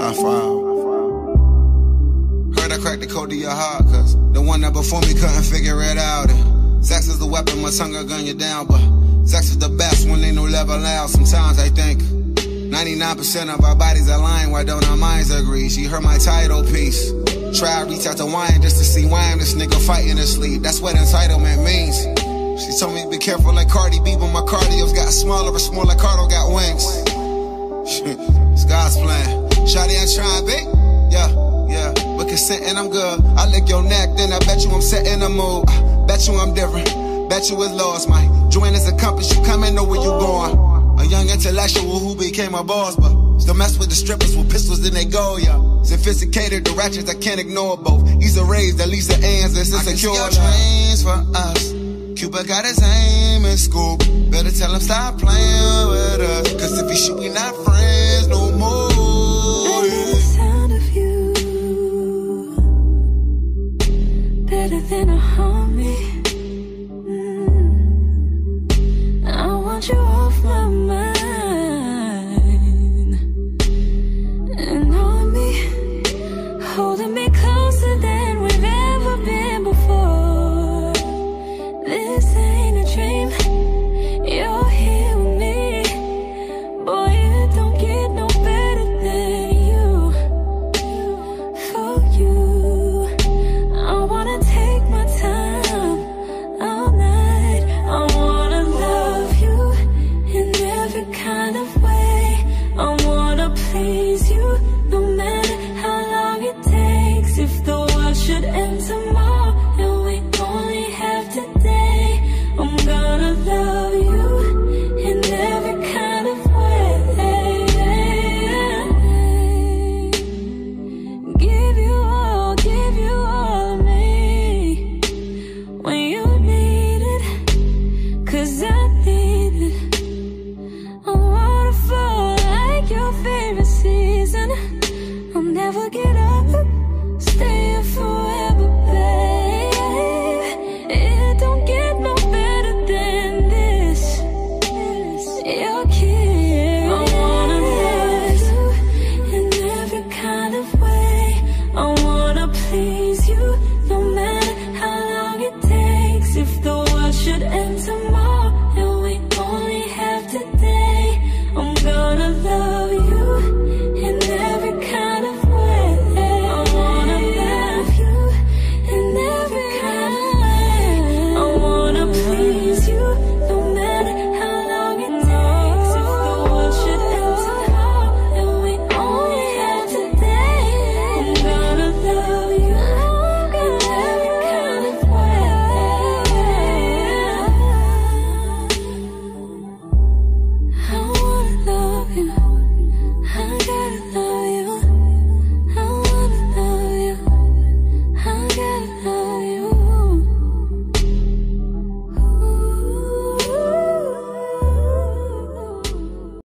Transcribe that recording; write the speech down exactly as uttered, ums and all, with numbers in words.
I found. Heard I cracked the code to your heart, cause the one that before me couldn't figure it out. And sex is the weapon, my tongue will gun you down, but sex is the best when ain't no level out. Sometimes I think ninety-nine percent of our bodies are lying, why don't our minds agree? She heard my title piece. Try to reach out to wine just to see why I'm this nigga fighting his sleep. That's what entitlement means. She told me to be careful like Cardi B, but my cardio's got smaller, but small like Cardo got wings. It's God's plan. Shawty, I'm trying, big. Yeah, yeah. With consent and I'm good. I lick your neck, then I bet you I'm setting the mood. Bet you I'm different. Bet you it's lost. My join is a compass. You come and know where you going. A young intellectual who became a boss, but still mess with the strippers with pistols, then they go, yeah. Sophisticated directions I can't ignore both. Issa Rays, the Lisa Ann's, this is insecure. I can see your dreams for us. Cupid got his aim in school. Better tell him stop playing with us. Cause if he shoot, we not friends no more. I hear the sound of you better than a homie. mm. I want you off my mind and on me, holding me closer than we've ever been before. This ain't a dream, you're here with me. Boy, it don't get no better than you. For you, I wanna take my time all night. I wanna love you in every kind of way. I wanna please you, no matter how long it takes. If the world should end tomorrow and we only have today, I'm gonna love you in every kind of way. Give you all, give you all of me when you need it, cause I need it. A waterfall like your favorite season. I'll never get up, stay here forever, babe. It don't get no better than this. Your kiss. I wanna love you in every kind of way. I wanna please you, no matter how long it takes. If the world should end tomorrow